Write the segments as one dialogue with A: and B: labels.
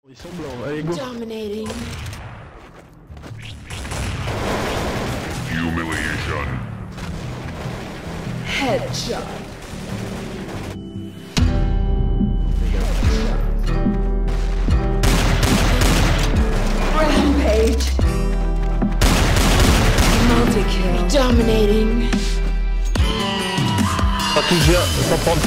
A: Ils sont blancs, allez go.
B: Dominating.
C: Humiliation.
B: Headshot. Rampage. Multi-kill. Dominating.
A: Ça touche bien, sans prendre.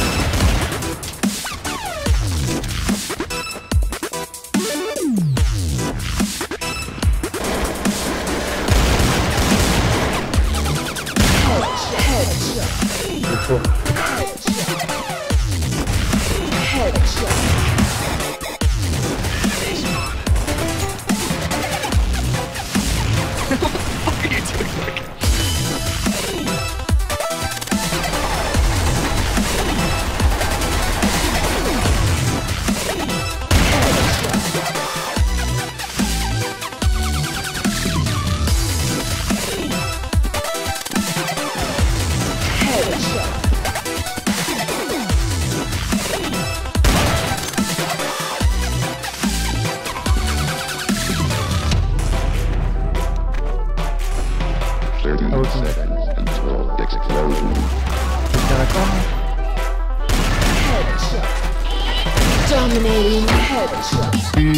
B: Dominating headshot.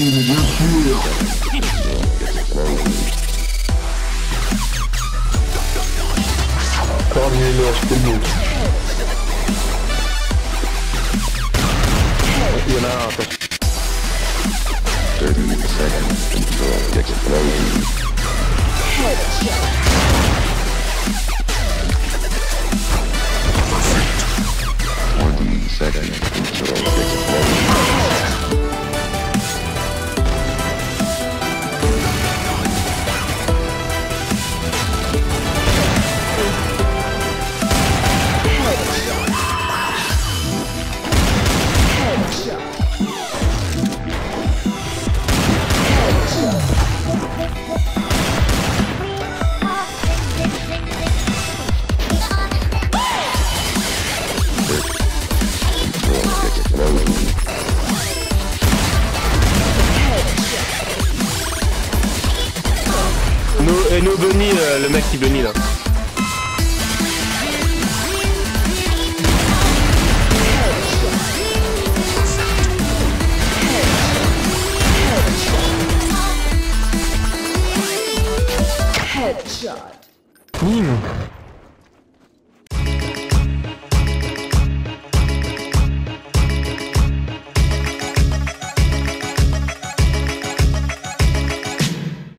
A: Il y en a un, attends.
C: 30 seconds until the explosion.
B: Headshot.
C: 20 seconds until the explosion.
A: Et no bunny, le mec qui bunny là.
B: Headshot.
A: Bim.